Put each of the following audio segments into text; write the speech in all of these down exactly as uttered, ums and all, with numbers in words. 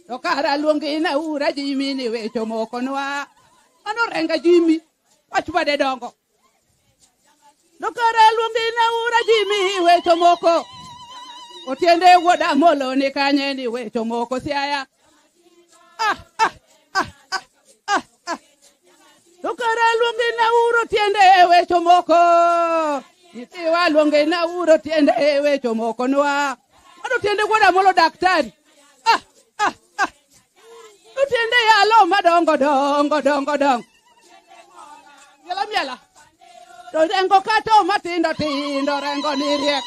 To kara luongi na ura Jimmy ni wecho moko nwa. Ano renga Jimmy. Wachwa de dongo. To kara luongi na ura Jimmy wecho moko. Otiende woda molo ni kanye ni wecho moko siaya. Ah, ah, ah, ah, ah, ah. To kara luongi na ura tiende wecho moko. Itiwa luongi na ura tiende wecho moko nwa. Ano tiende woda molo daktari. Ah, ah, ah. Utiende yalo madongo dongo dongo dongo. Yala miela. To rengo kato matindo tindo rengo niriek.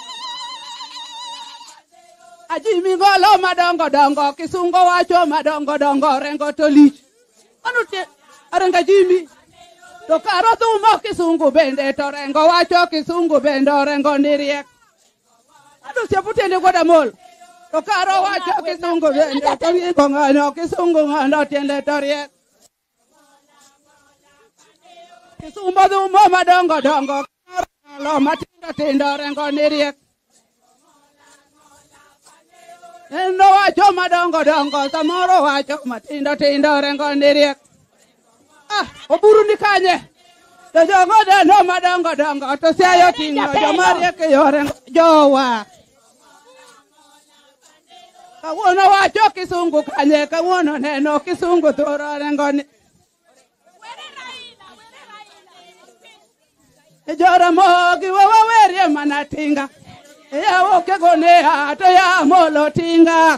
Ajimi ngolo madongo dongo kisungo wacho madongo dongo rengo tolich. Anu te arenga Jimmy. To karo thumo kisungu bende to rengo wacho kisungu bende rengo niriek. Anu seputende goda mol. To karo wacho kisungu bende to ringo ngano kisungu ngano tiende to riek. Kisumbo thumo madongo dongo lo matindo tindo rengo niriek. Endo wacho madongo dongo samoro wacho matindo tindo rengo niriek. Ah, oburu ni kanye. To jogo de no madongo dongo to siayo tingo jomariek yore jowa. Kawuono wacho kisungu kanye kawuono neno kisungu thoro rengo ni. Ejora mogi wawa werie manatinga. Ya woke gone ato ya molo tinga.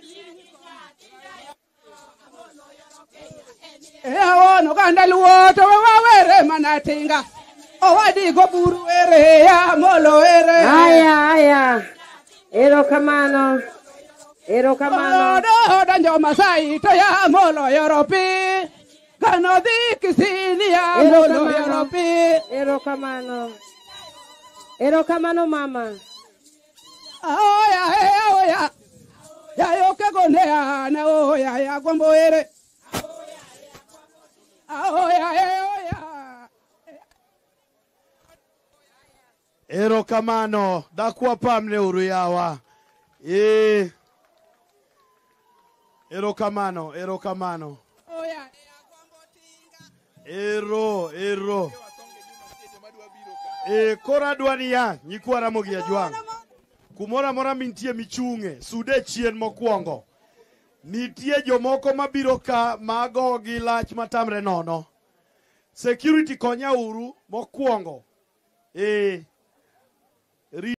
Ya wono kandalu woto wawa were manatinga. Owadi go buru were ya molo were. Aya aya. Ero kamano. Ero kamano. Do danjo Masai to ya molo Europe. Kano di kisini ya molo Europe. Ero kamano. Ero kamano mama. Oh ya oh ya. Ya yo ke gondea na oh ya ya gombo ere. Oh ya oh ya. Ero kamano dakwa pamne uru yawa. Eh. Ero kamano, ero kamano. Oh ya. Ero, ero. E kora dwani ya nyikwara mogia jwang. Kumora mora mintie michunge sude chien mokwongo. Nitie jomoko mabiro ka mago gi lach matamre nono. Security konya uru mokwongo. E